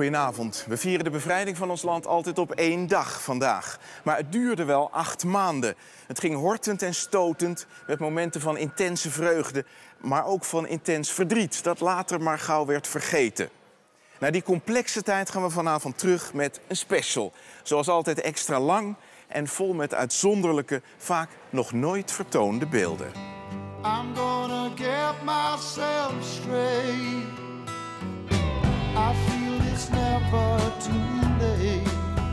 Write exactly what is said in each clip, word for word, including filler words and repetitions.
Goedenavond. We vieren de bevrijding van ons land altijd op één dag vandaag. Maar het duurde wel acht maanden. Het ging hortend en stotend met momenten van intense vreugde, maar ook van intens verdriet, dat later maar gauw werd vergeten. Naar die complexe tijd gaan we vanavond terug met een special. Zoals altijd extra lang en vol met uitzonderlijke, vaak nog nooit vertoonde beelden. I'm gonna get myself straight. I feel it's never too late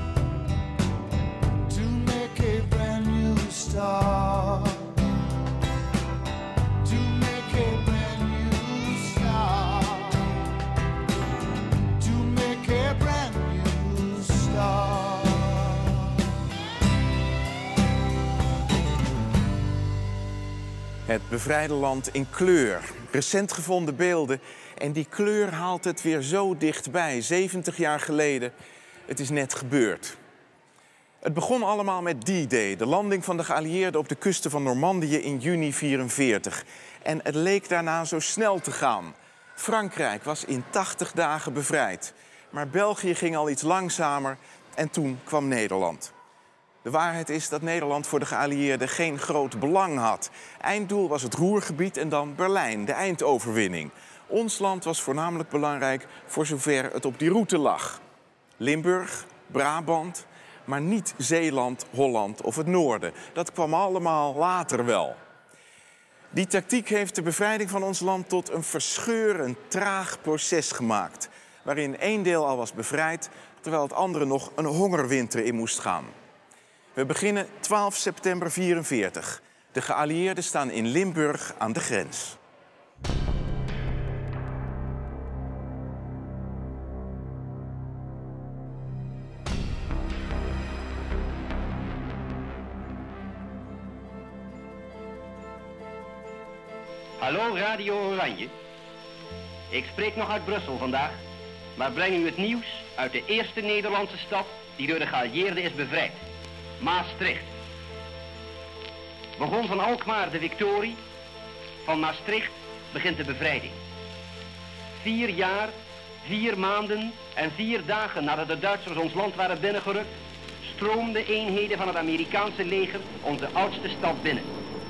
to make a brand new start. To make a brand new start. To make a brand new start. Het bevrijde land in kleur. Recent gevonden beelden. En die kleur haalt het weer zo dichtbij, zeventig jaar geleden. Het is net gebeurd. Het begon allemaal met D-Day, de landing van de geallieerden op de kusten van Normandië in juni negentien vierenveertig. En het leek daarna zo snel te gaan. Frankrijk was in tachtig dagen bevrijd. Maar België ging al iets langzamer en toen kwam Nederland. De waarheid is dat Nederland voor de geallieerden geen groot belang had. Einddoel was het Roergebied en dan Berlijn, de eindoverwinning. Ons land was voornamelijk belangrijk voor zover het op die route lag. Limburg, Brabant, maar niet Zeeland, Holland of het Noorden. Dat kwam allemaal later wel. Die tactiek heeft de bevrijding van ons land tot een verscheurend, traag proces gemaakt. Waarin één deel al was bevrijd, terwijl het andere nog een hongerwinter in moest gaan. We beginnen twaalf september negentien vierenveertig. De geallieerden staan in Limburg aan de grens. Hallo Radio Oranje. Ik spreek nog uit Brussel vandaag, maar breng u het nieuws uit de eerste Nederlandse stad die door de geallieerden is bevrijd. Maastricht. Begon van Alkmaar de victorie, van Maastricht begint de bevrijding. Vier jaar, vier maanden en vier dagen nadat de Duitsers ons land waren binnengerukt, stroomden eenheden van het Amerikaanse leger onze oudste stad binnen.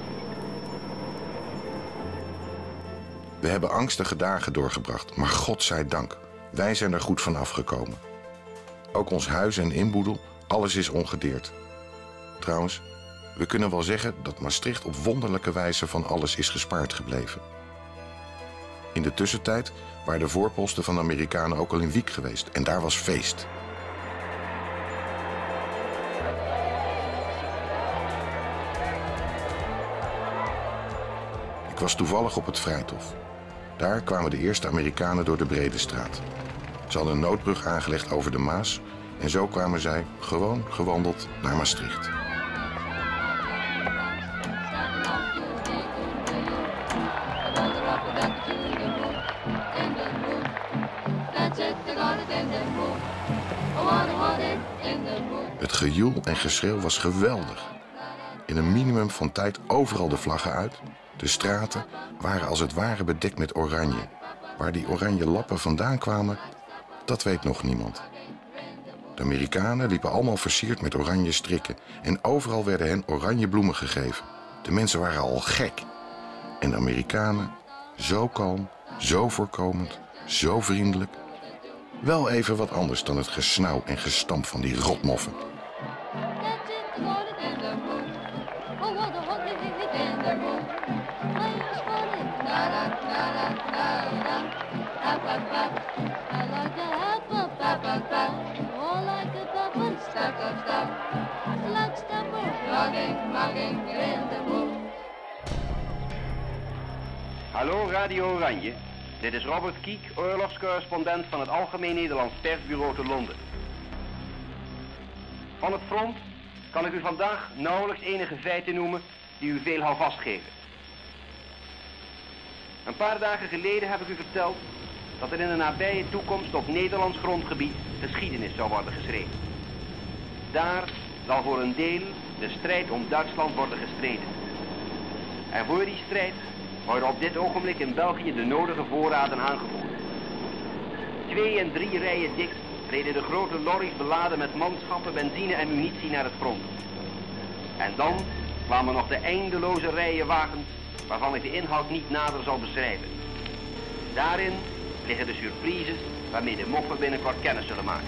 We hebben angstige dagen doorgebracht, maar godzijdank, wij zijn er goed van afgekomen. Ook ons huis en inboedel, alles is ongedeerd. Trouwens, we kunnen wel zeggen dat Maastricht op wonderlijke wijze van alles is gespaard gebleven. In de tussentijd waren de voorposten van de Amerikanen ook al in Wiek geweest en daar was feest. Ik was toevallig op het Vrijthof. Daar kwamen de eerste Amerikanen door de Brede Straat. Ze hadden een noodbrug aangelegd over de Maas en zo kwamen zij gewoon gewandeld naar Maastricht. Het gejoel en geschreeuw was geweldig. In een minimum van tijd overal de vlaggen uit. De straten waren als het ware bedekt met oranje. Waar die oranje lappen vandaan kwamen, dat weet nog niemand. De Amerikanen liepen allemaal versierd met oranje strikken. En overal werden hen oranje bloemen gegeven. De mensen waren al gek. En de Amerikanen, zo kalm, zo voorkomend, zo vriendelijk. Wel even wat anders dan het gesnauw en gestamp van die rotmoffen. Hallo Radio Oranje. Dit is Robert Kiek, oorlogscorrespondent van het Algemeen Nederlands Persbureau te Londen. Van het front kan ik u vandaag nauwelijks enige feiten noemen die u veel houvast geven. Een paar dagen geleden heb ik u verteld dat er in de nabije toekomst op Nederlands grondgebied geschiedenis zou worden geschreven. Daar zal voor een deel de strijd om Duitsland worden gestreden. En voor die strijd worden op dit ogenblik in België de nodige voorraden aangevoerd. Twee en drie rijen dik reden de grote lorries beladen met manschappen, benzine en munitie naar het front. En dan kwamen nog de eindeloze rijen wagens waarvan ik de inhoud niet nader zal beschrijven. Daarin liggen de surprises waarmee de moffen binnenkort kennis zullen maken.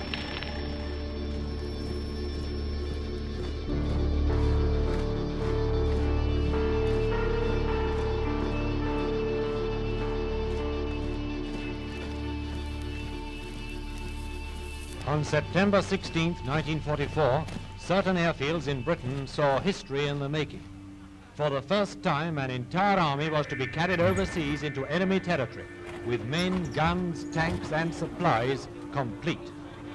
On September sixteenth, nineteen forty-four, certain airfields in Britain saw history in the making. For the first time, an entire army was to be carried overseas into enemy territory, with men, guns, tanks and supplies complete.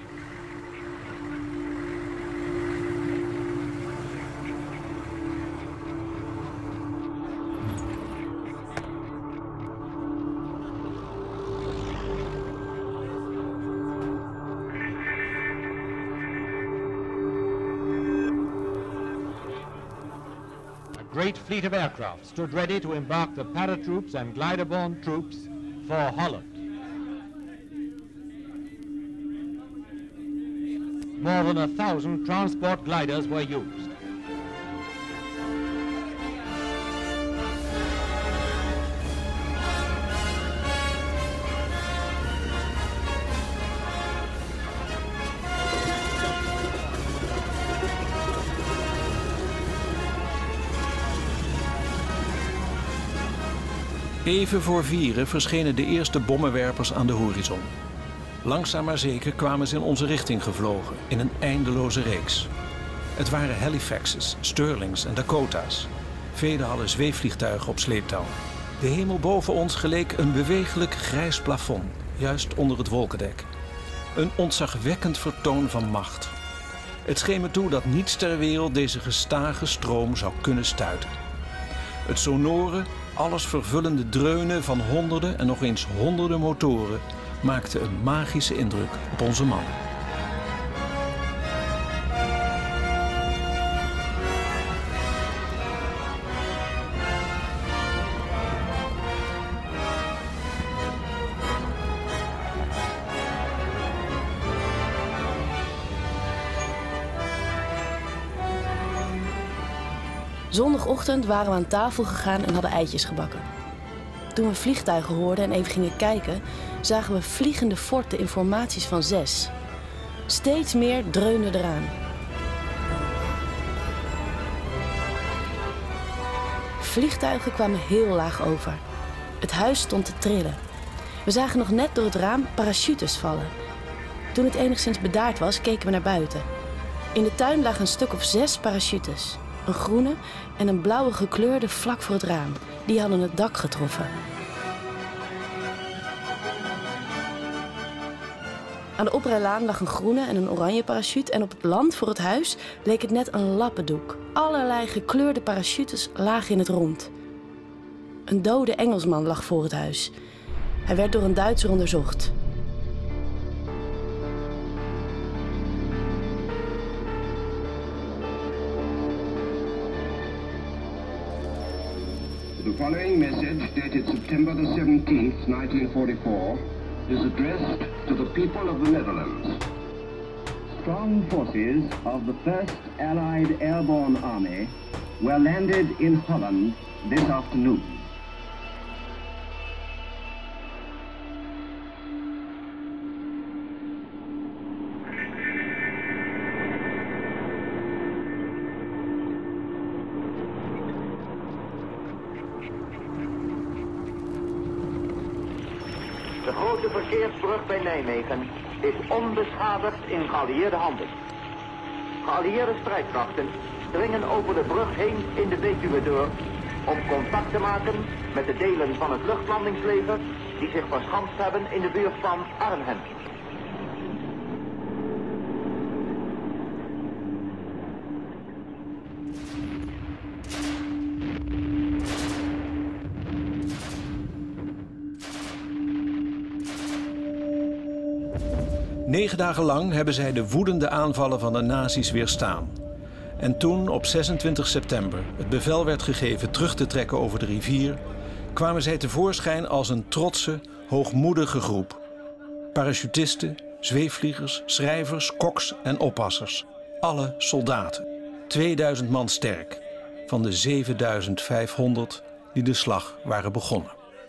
A great fleet of aircraft stood ready to embark the paratroops and glider-borne troops for Holland. More than a thousand transport gliders were used. Even voor vieren verschenen de eerste bommenwerpers aan de horizon. Langzaam maar zeker kwamen ze in onze richting gevlogen, in een eindeloze reeks. Het waren Halifaxes, Stirlings en Dakota's. Vele hadden zweefvliegtuigen op sleeptouw. De hemel boven ons geleek een bewegelijk grijs plafond, juist onder het wolkendek. Een ontzagwekkend vertoon van macht. Het scheen me toe dat niets ter wereld deze gestage stroom zou kunnen stuiten. Het sonore, alles vervullende dreunen van honderden en nog eens honderden motoren maakte een magische indruk op onze mannen. Zondagochtend waren we aan tafel gegaan en hadden eitjes gebakken. Toen we vliegtuigen hoorden en even gingen kijken, zagen we vliegende forten in formaties van zes. Steeds meer dreunde eraan. Vliegtuigen kwamen heel laag over. Het huis stond te trillen. We zagen nog net door het raam parachutes vallen. Toen het enigszins bedaard was, keken we naar buiten. In de tuin lagen een stuk of zes parachutes. Een groene en een blauwe gekleurde vlak voor het raam. Die hadden het dak getroffen. Aan de oprijlaan lag een groene en een oranje parachute en op het land voor het huis leek het net een lappendoek. Allerlei gekleurde parachutes lagen in het rond. Een dode Engelsman lag voor het huis. Hij werd door een Duitser onderzocht. The following message, dated September the seventeenth, nineteen forty-four, is addressed to the people of the Netherlands. Strong forces of the first Allied Airborne Army were landed in Holland this afternoon. De grote verkeersbrug bij Nijmegen is onbeschadigd in geallieerde handen. Geallieerde strijdkrachten dringen over de brug heen in de Betuwe door om contact te maken met de delen van het luchtlandingsleger die zich verschanst hebben in de buurt van Arnhem. Negen dagen lang hebben zij de woedende aanvallen van de nazi's weerstaan. En toen, op zesentwintig september, het bevel werd gegeven terug te trekken over de rivier, kwamen zij tevoorschijn als een trotse, hoogmoedige groep. Parachutisten, Zweefvliegers, schrijvers, koks en oppassers. Alle soldaten. tweeduizend man sterk. Van de zevenduizend vijfhonderd die de slag waren begonnen.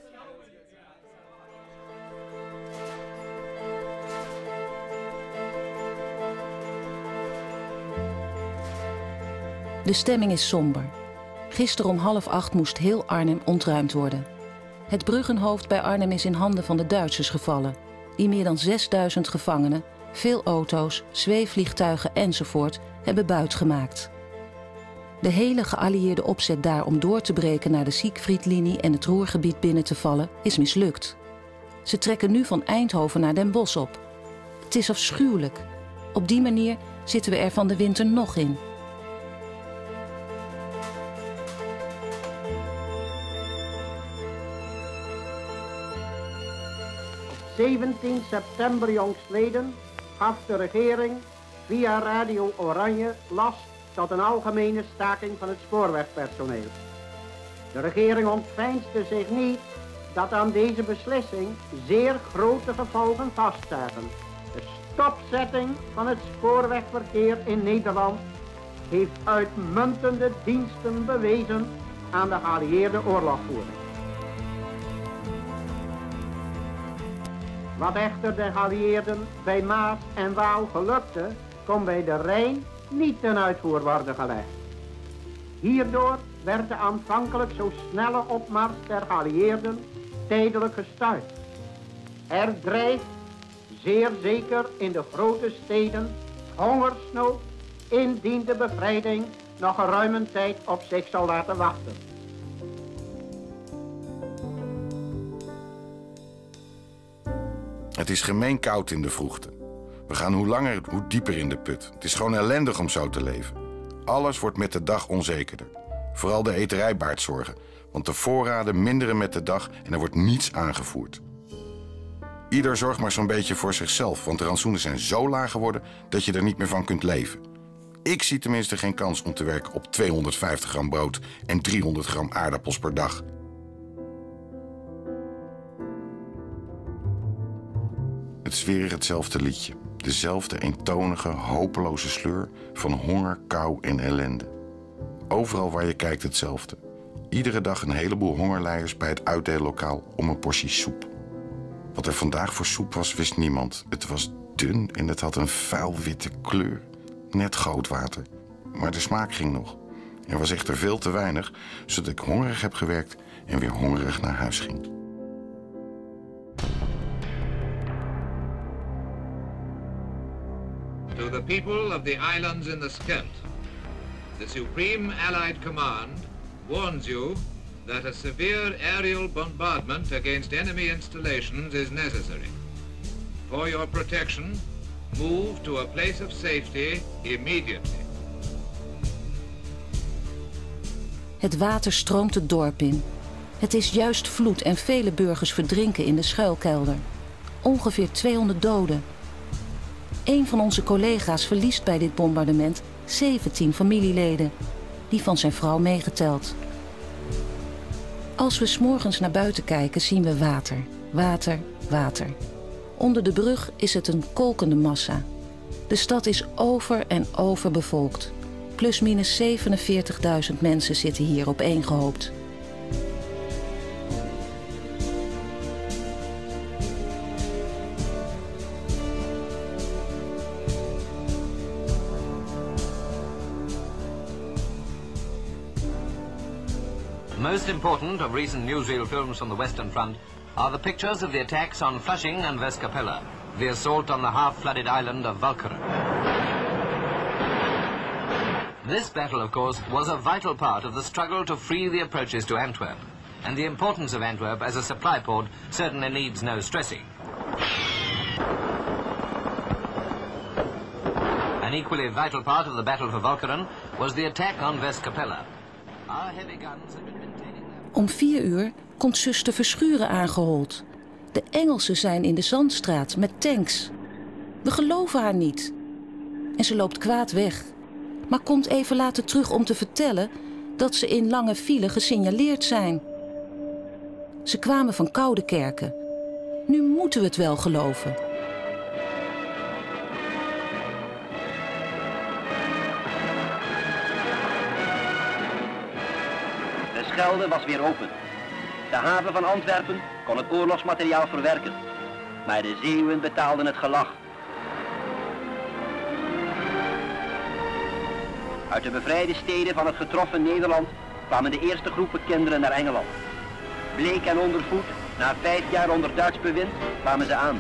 De stemming is somber. Gisteren om half acht moest heel Arnhem ontruimd worden. Het bruggenhoofd bij Arnhem is in handen van de Duitsers gevallen, die meer dan zesduizend gevangenen, veel auto's, zweefvliegtuigen enzovoort hebben buitgemaakt. De hele geallieerde opzet daar om door te breken naar de Siegfriedlinie en het Ruhrgebied binnen te vallen is mislukt. Ze trekken nu van Eindhoven naar Den Bosch op. Het is afschuwelijk. Op die manier zitten we er van de winter nog in. zeventien september jongstleden gaf de regering via Radio Oranje last tot een algemene staking van het spoorwegpersoneel. De regering ontveinsde zich niet dat aan deze beslissing zeer grote gevolgen vastzagen. De stopzetting van het spoorwegverkeer in Nederland heeft uitmuntende diensten bewezen aan de geallieerde oorlogvoering. Wat echter de geallieerden bij Maas en Waal gelukte, kon bij de Rijn niet ten uitvoer worden gelegd. Hierdoor werd de aanvankelijk zo snelle opmars der geallieerden tijdelijk gestuit. Er dreigt, zeer zeker in de grote steden, hongersnood, indien de bevrijding nog een ruime tijd op zich zal laten wachten. Het is gemeen koud in de vroegte. We gaan hoe langer, hoe dieper in de put. Het is gewoon ellendig om zo te leven. Alles wordt met de dag onzekerder. Vooral de eterij baart zorgen. Want de voorraden minderen met de dag en er wordt niets aangevoerd. Ieder zorgt maar zo'n beetje voor zichzelf. Want de rantsoenen zijn zo laag geworden dat je er niet meer van kunt leven. Ik zie tenminste geen kans om te werken op tweehonderdvijftig gram brood en driehonderd gram aardappels per dag. Het is weer hetzelfde liedje. Dezelfde eentonige, hopeloze sleur van honger, kou en ellende. Overal waar je kijkt hetzelfde. Iedere dag een heleboel hongerlijers bij het uitdeellokaal om een portie soep. Wat er vandaag voor soep was, wist niemand. Het was dun en het had een vuilwitte kleur. Net goudwater. Maar de smaak ging nog. Er was echter veel te weinig, zodat ik hongerig heb gewerkt en weer hongerig naar huis ging. To the people of the islands in the Scheldt, the Supreme Allied Command warns you that a severe aerial bombardment against enemy installations is necessary. For your protection, move to a place of safety immediately. Het water stroomt het dorp in. Het is juist vloed en vele burgers verdrinken in de schuilkelder. Ongeveer tweehonderd doden. Een van onze collega's verliest bij dit bombardement zeventien familieleden, die van zijn vrouw meegeteld. Als we 's morgens naar buiten kijken, zien we water, water, water. Onder de brug is het een kolkende massa. De stad is over en over bevolkt. Plus minus zevenenveertigduizend mensen zitten hier opeengehoopt. Most important of recent newsreel films from the Western Front are the pictures of the attacks on Flushing and Westkapelle, the assault on the half-flooded island of Walcheren. This battle, of course, was a vital part of the struggle to free the approaches to Antwerp, and the importance of Antwerp as a supply port certainly needs no stressing. An equally vital part of the battle for Walcheren was the attack on Westkapelle. Our heavy guns had been Om vier uur komt zuster Verschuren aangehold. De Engelsen zijn in de Zandstraat met tanks. We geloven haar niet. En ze loopt kwaad weg. Maar komt even later terug om te vertellen dat ze in lange file gesignaleerd zijn. Ze kwamen van Koudekerke. Nu moeten we het wel geloven. Schelde was weer open. De haven van Antwerpen kon het oorlogsmateriaal verwerken. Maar de Zeeuwen betaalden het gelag. Uit de bevrijde steden van het getroffen Nederland kwamen de eerste groepen kinderen naar Engeland. Bleek en ondervoed, na vijf jaar onder Duits bewind, kwamen ze aan.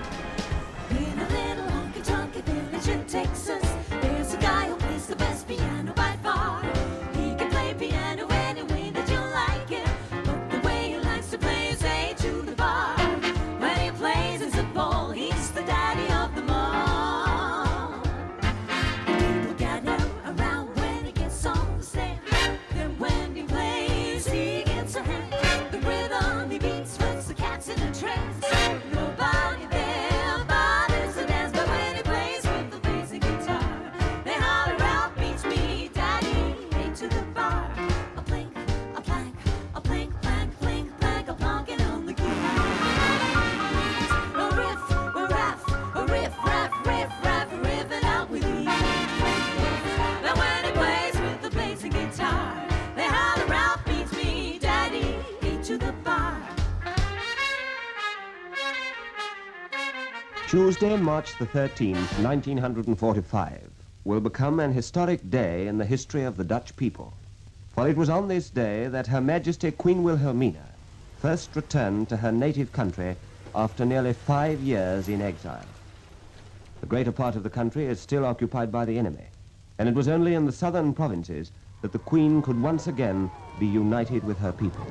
Tuesday, March the thirteenth, nineteen forty-five, will become an historic day in the history of the Dutch people. For it was on this day that Her Majesty Queen Wilhelmina first returned to her native country after nearly five years in exile. The greater part of the country is still occupied by the enemy, and it was only in the southern provinces that the Queen could once again be united with her people.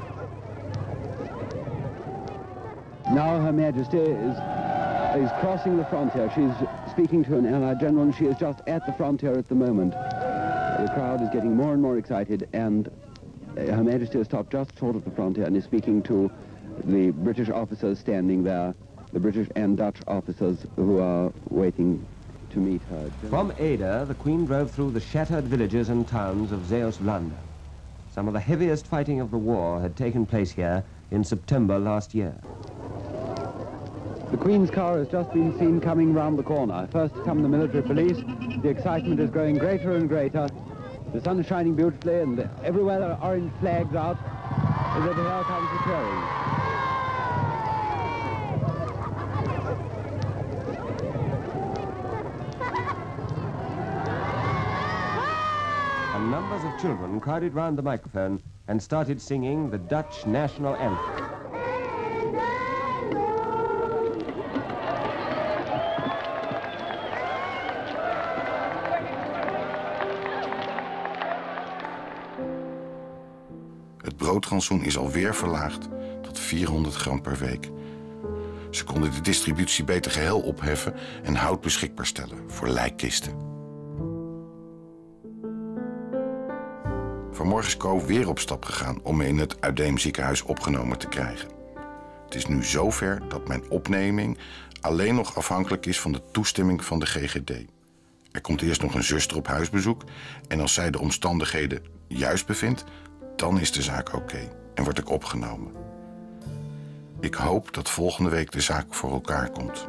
Now Her Majesty is is crossing the frontier. She's speaking to an Allied general, and she is just at the frontier at the moment. The crowd is getting more and more excited, and Her Majesty has stopped just short of the frontier and is speaking to the British officers standing there, the British and Dutch officers who are waiting to meet her. From Ada, the Queen drove through the shattered villages and towns of Zeeuws-Vlaanderen. Some of the heaviest fighting of the war had taken place here in September last year. The Queen's car has just been seen coming round the corner. First come the military police. The excitement is growing greater and greater. The sun is shining beautifully, and everywhere there are orange flags out. And here comes the train. And numbers of children crowded round the microphone and started singing the Dutch national anthem. Het broodrantsoen is alweer verlaagd tot vierhonderd gram per week. Ze konden de distributie beter geheel opheffen en hout beschikbaar stellen voor lijkkisten. Vanmorgen is Co weer op stap gegaan om me in het Udeem ziekenhuis opgenomen te krijgen. Het is nu zover dat mijn opneming alleen nog afhankelijk is van de toestemming van de G G D. Er komt eerst nog een zuster op huisbezoek en als zij de omstandigheden juist bevindt, dan is de zaak oké en word ik opgenomen. Ik hoop dat volgende week de zaak voor elkaar komt.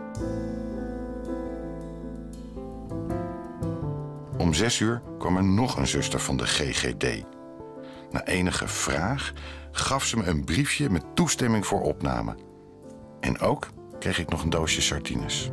Om zes uur kwam er nog een zuster van de G G D. Na enige vraag gaf ze me een briefje met toestemming voor opname. En ook kreeg ik nog een doosje sardines.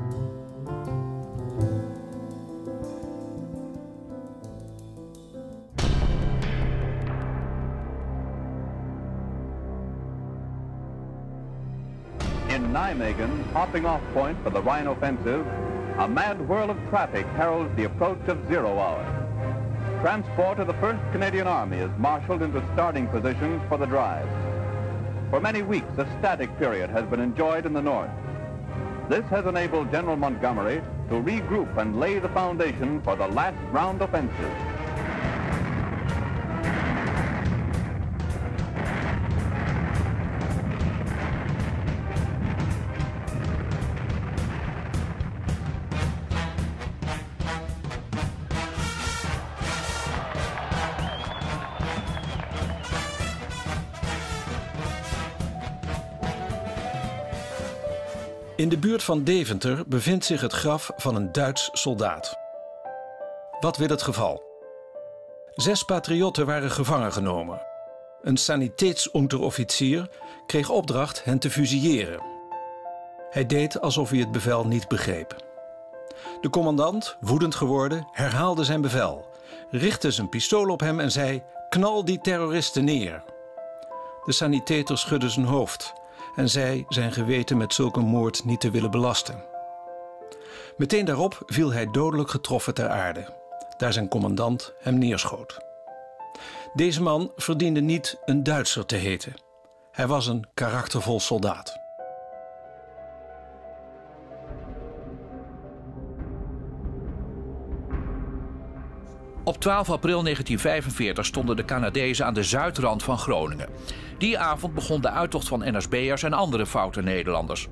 In Nijmegen, hopping off point for the Rhine offensive, a mad whirl of traffic heralds the approach of zero hour. Transport of the first Canadian Army is marshaled into starting positions for the drive. For many weeks, a static period has been enjoyed in the north. This has enabled General Montgomery to regroup and lay the foundation for the last round offensive. In de buurt van Deventer bevindt zich het graf van een Duits soldaat. Wat wil het geval? Zes patriotten waren gevangen genomen. een sanitätsunterofficier, kreeg opdracht hen te fusilleren. Hij deed alsof hij het bevel niet begreep. De commandant, woedend geworden, herhaalde zijn bevel, richtte zijn pistool op hem en zei: knal die terroristen neer. De sanitäter schudde zijn hoofd en zei zijn geweten met zulke moord niet te willen belasten. Meteen daarop viel hij dodelijk getroffen ter aarde, daar zijn commandant hem neerschoot. Deze man verdiende niet een Duitser te heten. Hij was een karaktervol soldaat. Op twaalf april negentien vijfenveertig stonden de Canadezen aan de zuidrand van Groningen. Die avond begon de uittocht van N S B'ers en andere foute Nederlanders.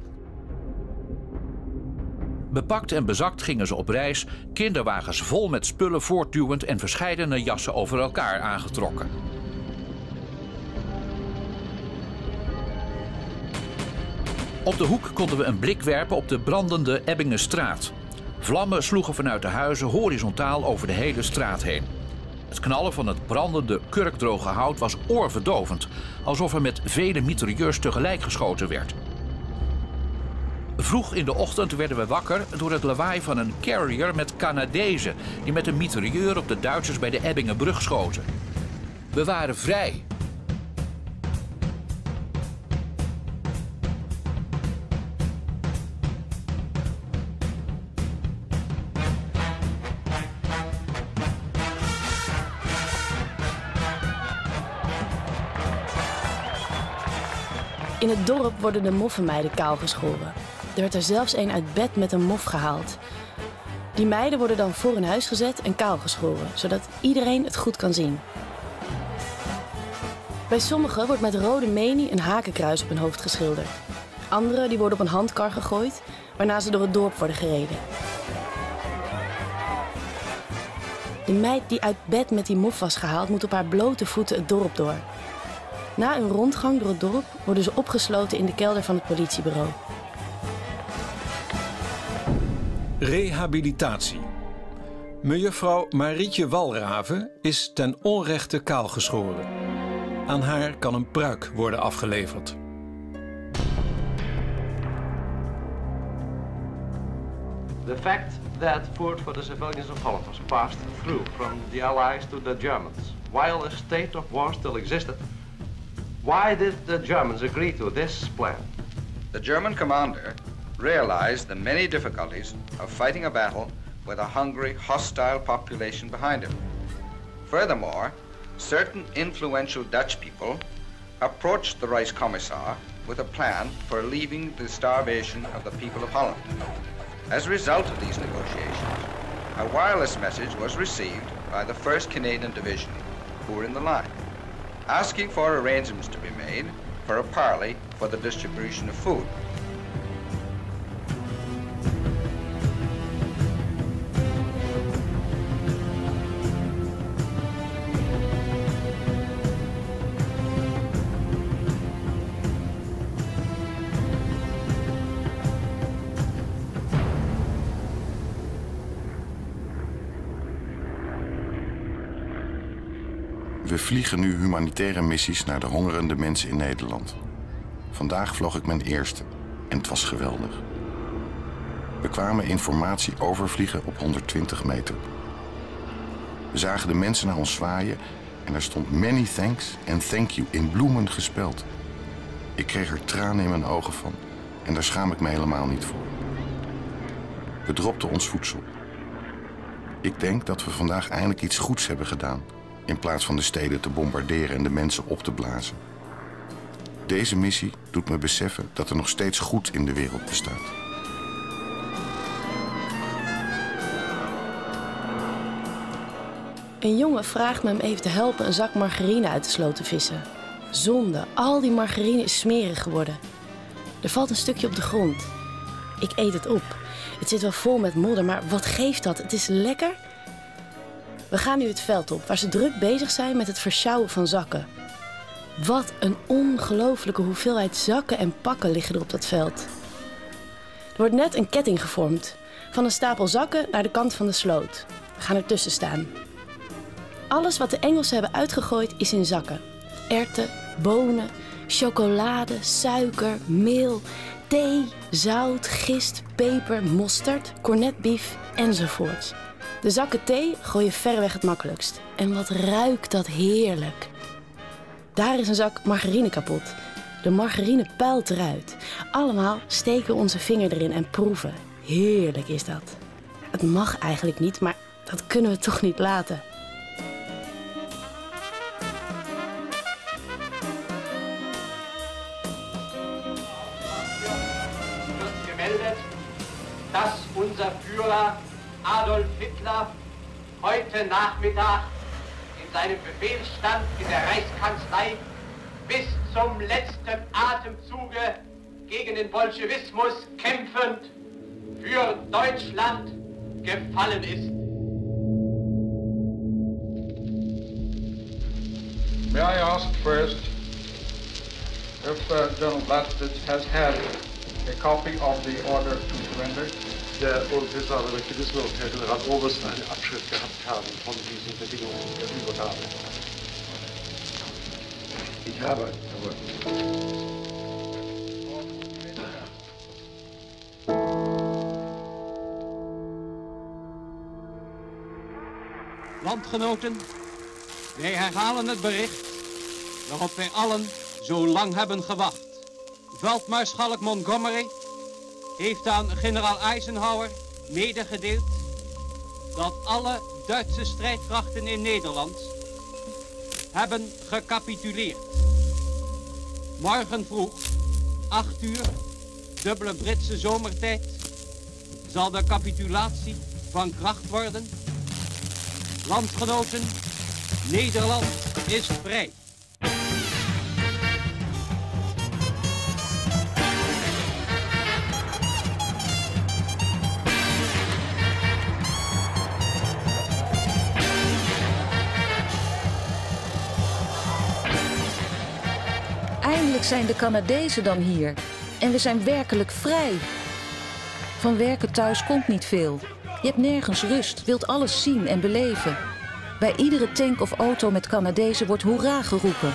Bepakt en bezakt gingen ze op reis, kinderwagens vol met spullen voortduwend en verscheidene jassen over elkaar aangetrokken. Op de hoek konden we een blik werpen op de brandende Ebbingenstraat. Vlammen sloegen vanuit de huizen horizontaal over de hele straat heen. Het knallen van het brandende, kurkdroge hout was oorverdovend, alsof er met vele mitrailleurs tegelijk geschoten werd. Vroeg in de ochtend werden we wakker door het lawaai van een carrier met Canadezen die met een mitrailleur op de Duitsers bij de Ebbingenbrug schoten. We waren vrij. In het dorp worden de moffenmeiden kaalgeschoren. Er werd er zelfs een uit bed met een mof gehaald. Die meiden worden dan voor hun huis gezet en kaalgeschoren, zodat iedereen het goed kan zien. Bij sommigen wordt met rode menie een hakenkruis op hun hoofd geschilderd. Anderen die worden op een handkar gegooid, waarna ze door het dorp worden gereden. De meid die uit bed met die mof was gehaald, moet op haar blote voeten het dorp door. Na een rondgang door het dorp worden ze opgesloten in de kelder van het politiebureau. Rehabilitatie. Mejuffrouw Marietje Walraven is ten onrechte kaalgeschoren. Aan haar kan een pruik worden afgeleverd. The fact that food for the civilians of Holland was passed through from the Allies to the Germans, while a state of war still existed. Why did the Germans agree to this plan? The German commander realized the many difficulties of fighting a battle with a hungry, hostile population behind him. Furthermore, certain influential Dutch people approached the Reichskommissar with a plan for relieving the starvation of the people of Holland. As a result of these negotiations, a wireless message was received by the first Canadian Division, who were in the line, asking for arrangements to be made for a parley for the distribution of food. We vliegen nu humanitaire missies naar de hongerende mensen in Nederland. Vandaag vloog ik mijn eerste en het was geweldig. We kwamen informatie overvliegen op honderdtwintig meter. We zagen de mensen naar ons zwaaien en er stond many thanks en thank you in bloemen gespeld. Ik kreeg er tranen in mijn ogen van en daar schaam ik me helemaal niet voor. We dropten ons voedsel. Ik denk dat we vandaag eindelijk iets goeds hebben gedaan, in plaats van de steden te bombarderen en de mensen op te blazen. Deze missie doet me beseffen dat er nog steeds goed in de wereld bestaat. Een jongen vraagt me hem even te helpen een zak margarine uit de sloot te vissen. Zonde, al die margarine is smerig geworden. Er valt een stukje op de grond. Ik eet het op. Het zit wel vol met modder, maar wat geeft dat? Het is lekker. We gaan nu het veld op, waar ze druk bezig zijn met het versjouwen van zakken. Wat een ongelooflijke hoeveelheid zakken en pakken liggen er op dat veld. Er wordt net een ketting gevormd. Van een stapel zakken naar de kant van de sloot. We gaan ertussen staan. Alles wat de Engelsen hebben uitgegooid is in zakken. erwten, bonen, chocolade, suiker, meel, thee, zout, gist, peper, mosterd, cornetbief enzovoort. De zakken thee gooien verreweg het makkelijkst. En wat ruikt dat heerlijk. Daar is een zak margarine kapot. De margarine puilt eruit. Allemaal steken we onze vinger erin en proeven. Heerlijk is dat. Het mag eigenlijk niet, maar dat kunnen we toch niet laten. Dass unser Führer Adolf Hitler heute Nachmittag in seinem Befehlsstand in der Reichskanzlei bis zum letzten Atemzuge gegen den Bolschewismus kämpfend für Deutschland gefallen ist. May I ask first if uh, General Blastitz has had a copy of the order to surrender? Der Befehlshaber möchte wissen, ob Herr Generaloberst eine Abschrift gehabt haben von diesen Bedingungen der Übergabe. Ich habe, aber... Landgenoten, wij herhalen het bericht waarop wij allen zo lang hebben gewacht. Veldmaarschalk Montgomery heeft aan generaal Eisenhower medegedeeld dat alle Duitse strijdkrachten in Nederland hebben gecapituleerd. Morgen vroeg, acht uur, dubbele Britse zomertijd, zal de capitulatie van kracht worden. Landgenoten, Nederland is vrij. Eindelijk zijn de Canadezen dan hier. En we zijn werkelijk vrij. Van werken thuis komt niet veel. Je hebt nergens rust, wilt alles zien en beleven. Bij iedere tank of auto met Canadezen wordt hoera geroepen.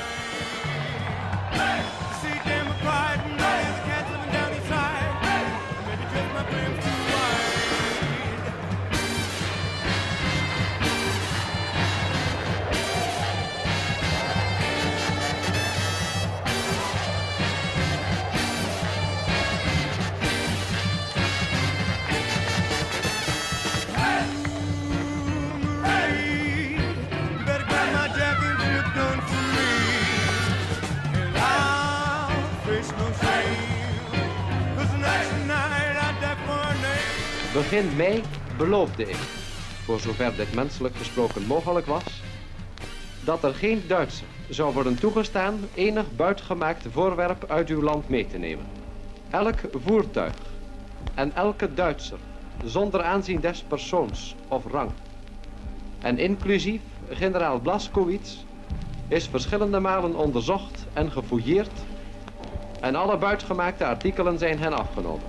Begin mei beloofde ik, voor zover dit menselijk gesproken mogelijk was, dat er geen Duitser zou worden toegestaan enig buitgemaakt voorwerp uit uw land mee te nemen. Elk voertuig en elke Duitser, zonder aanzien des persoons of rang, en inclusief generaal Blaskowitz, is verschillende malen onderzocht en gefouilleerd en alle buitgemaakte artikelen zijn hen afgenomen.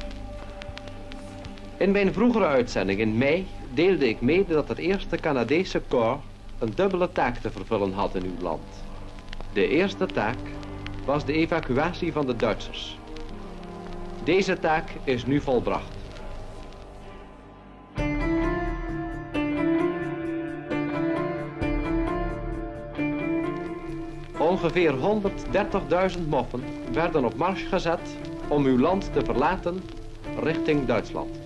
In mijn vroegere uitzending in mei deelde ik mede dat het eerste Canadese corps een dubbele taak te vervullen had in uw land. De eerste taak was de evacuatie van de Duitsers. Deze taak is nu volbracht. Ongeveer honderddertigduizend moffen werden op mars gezet om uw land te verlaten richting Duitsland.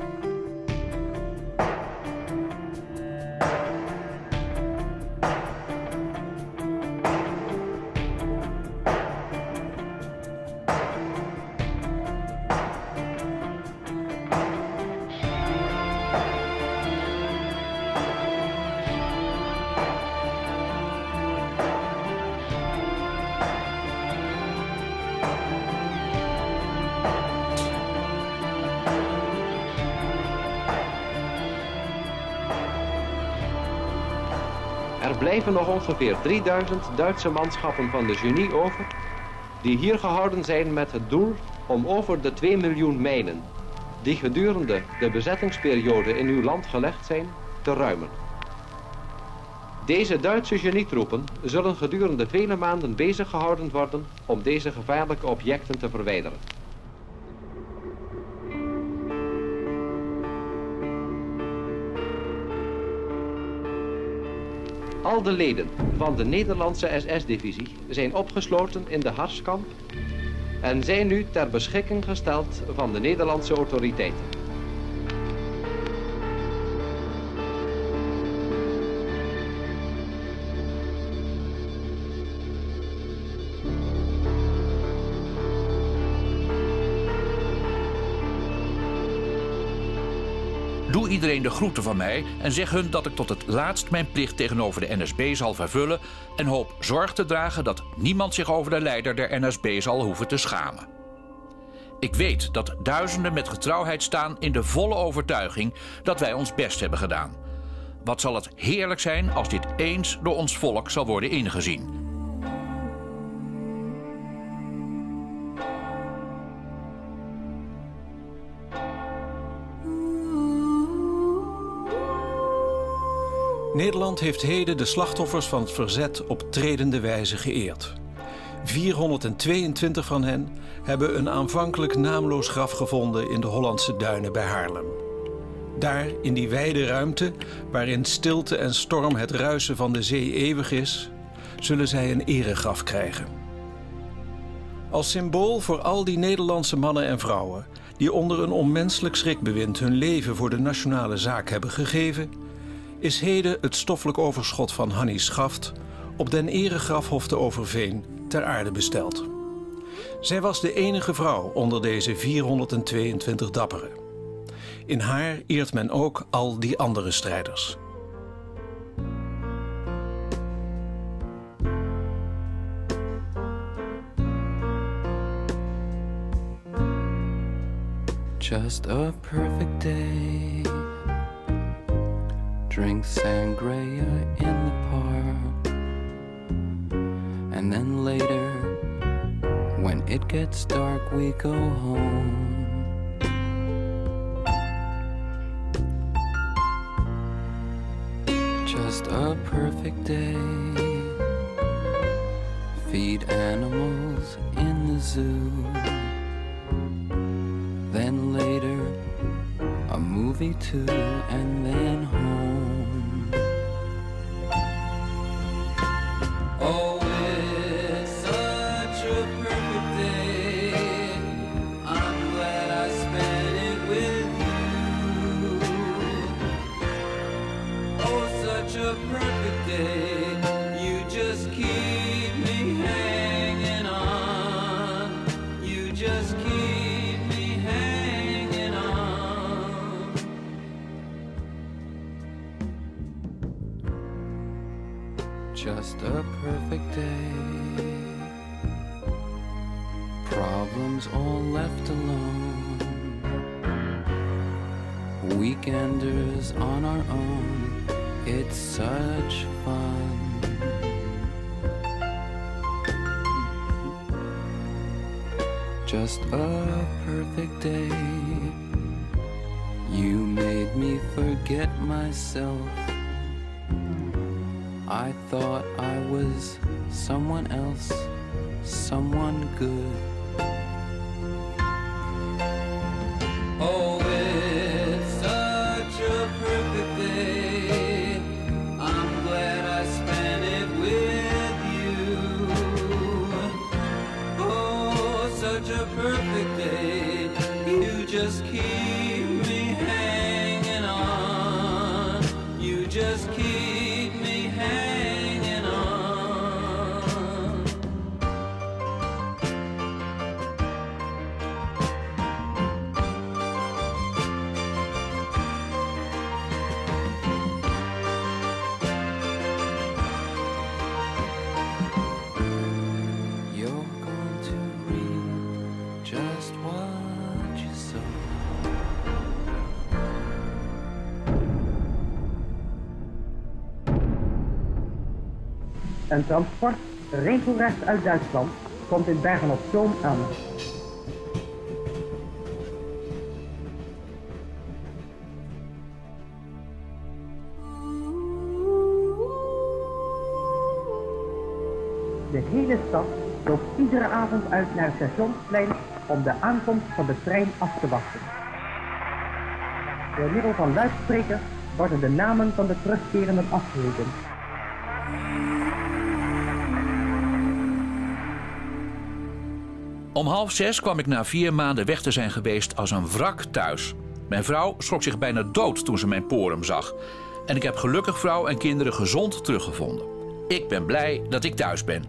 Er blijven nog ongeveer drieduizend Duitse manschappen van de Genie over, die hier gehouden zijn met het doel om over de twee miljoen mijnen, die gedurende de bezettingsperiode in uw land gelegd zijn, te ruimen. Deze Duitse genietroepen zullen gedurende vele maanden bezig gehouden worden om deze gevaarlijke objecten te verwijderen. Al de leden van de Nederlandse S S-divisie zijn opgesloten in de Harskamp en zijn nu ter beschikking gesteld van de Nederlandse autoriteiten. Doe iedereen de groeten van mij en zeg hun dat ik tot het laatst mijn plicht tegenover de N S B zal vervullen en hoop zorg te dragen dat niemand zich over de leider der N S B zal hoeven te schamen. Ik weet dat duizenden met getrouwheid staan in de volle overtuiging dat wij ons best hebben gedaan. Wat zal het heerlijk zijn als dit eens door ons volk zal worden ingezien. Nederland heeft heden de slachtoffers van het verzet op tredende wijze geëerd. vierhonderdtweeëntwintig van hen hebben een aanvankelijk naamloos graf gevonden in de Hollandse duinen bij Haarlem. Daar, in die wijde ruimte, waarin stilte en storm het ruisen van de zee eeuwig is, zullen zij een eregraf krijgen. Als symbool voor al die Nederlandse mannen en vrouwen die onder een onmenselijk schrikbewind hun leven voor de nationale zaak hebben gegeven, is heden het stoffelijk overschot van Hannie Schaft op den eregrafhof te Overveen ter aarde besteld. Zij was de enige vrouw onder deze vierhonderdtweeëntwintig dapperen. In haar eert men ook al die andere strijders. Just a perfect day. Drink sangria in the park. And then later, when it gets dark, we go home. Just a perfect day. Feed animals in the zoo. Then later, a movie too, and then home. Oh, it's such a perfect day. I'm glad I spent it with you. Oh, such a perfect day. You just keep me hanging on. You just keep me hanging on. Just a perfect day. Problems all left alone. Weekenders on our own. It's such fun. Just a perfect day. You made me forget myself. I thought I was someone else, someone good. Oh, it's such a perfect day. I'm glad I spent it with you. Oh, such a perfect day. You just keep me hanging on. You just keep me hanging on. You're going to reap just what you sow. Een transport regelrecht uit Duitsland komt in Bergen op Zoom aan. de hele stad loopt iedere avond uit naar het stationsplein om de aankomst van de trein af te wachten. Door middel van luidsprekers worden de namen van de terugkerenden afgeroepen. Om half zes kwam ik na vier maanden weg te zijn geweest als een wrak thuis. Mijn vrouw schrok zich bijna dood toen ze mijn porum zag. En ik heb gelukkig vrouw en kinderen gezond teruggevonden. Ik ben blij dat ik thuis ben.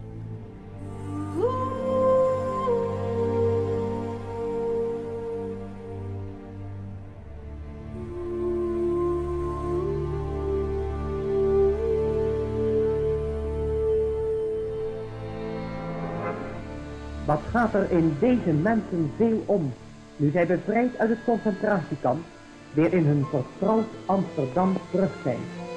Wat gaat er in deze mensen veel om, nu zij bevrijd uit het concentratiekamp, weer in hun vertrouwd Amsterdam terug zijn.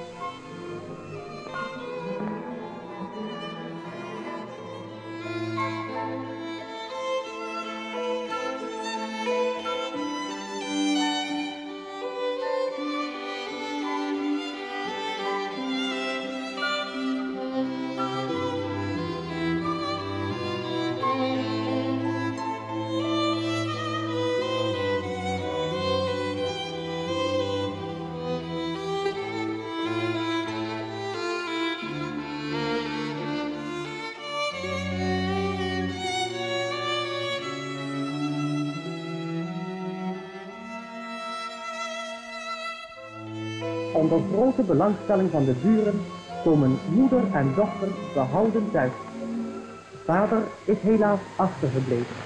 Onder grote belangstelling van de buren komen moeder en dochter behouden thuis. Vader is helaas achtergebleven.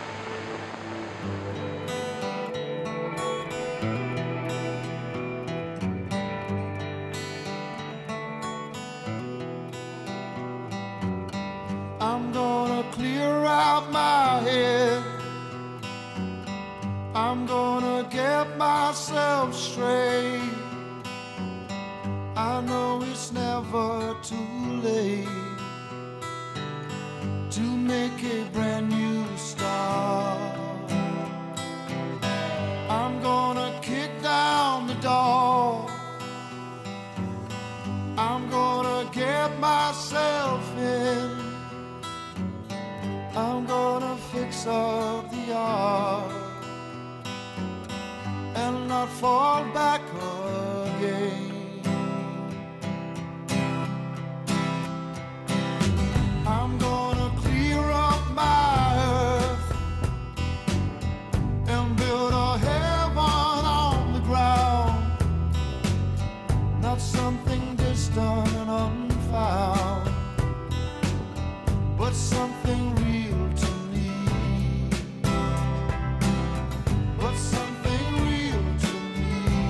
I'm gonna clear out my head. I'm gonna get myself straight. I know it's never too late to make a brand new start. I'm gonna kick down the door. I'm gonna get myself in. I'm gonna fix up the yard and not fall back again. I'm gonna clear up my earth and build a heaven on the ground, not something distant and unfound, but something real to me, but something real to me.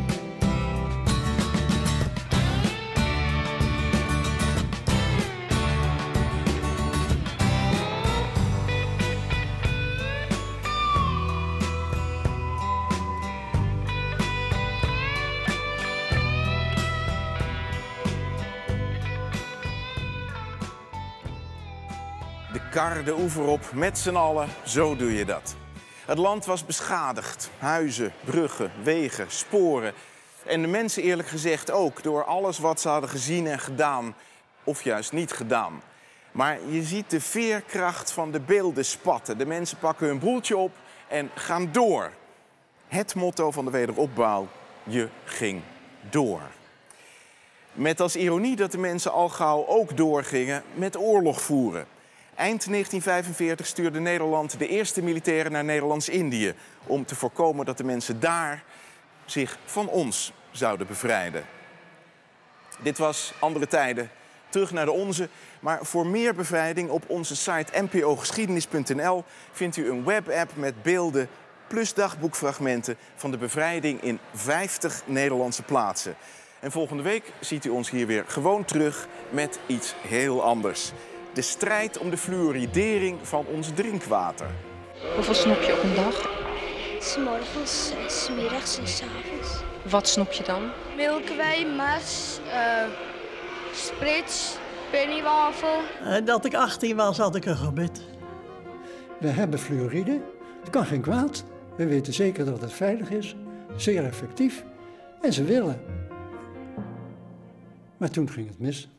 De kar de oever op, met z'n allen, zo doe je dat. Het land was beschadigd. Huizen, bruggen, wegen, sporen. En de mensen eerlijk gezegd ook, door alles wat ze hadden gezien en gedaan. Of juist niet gedaan. Maar je ziet de veerkracht van de beelden spatten. De mensen pakken hun boeltje op en gaan door. Het motto van de wederopbouw, je ging door. Met als ironie dat de mensen al gauw ook doorgingen met oorlog voeren. Eind negentien vijfenveertig stuurde Nederland de eerste militairen naar Nederlands-Indië om te voorkomen dat de mensen daar zich van ons zouden bevrijden. Dit was andere tijden, terug naar de onze. Maar voor meer bevrijding op onze site n p o geschiedenis punt n l vindt u een webapp met beelden plus dagboekfragmenten van de bevrijding in vijftig Nederlandse plaatsen. En volgende week ziet u ons hier weer gewoon terug met iets heel anders. De strijd om de fluoridering van ons drinkwater. Hoeveel snoep je op een dag? 's morgens, 's middags en 's avonds. Wat snoep je dan? Melkwei, Mars, uh, Sprits, pennywafel. Uh, dat ik achttien was, had ik een gebit. We hebben fluoride. Het kan geen kwaad. We weten zeker dat het veilig is. Zeer effectief. En ze willen. Maar toen ging het mis.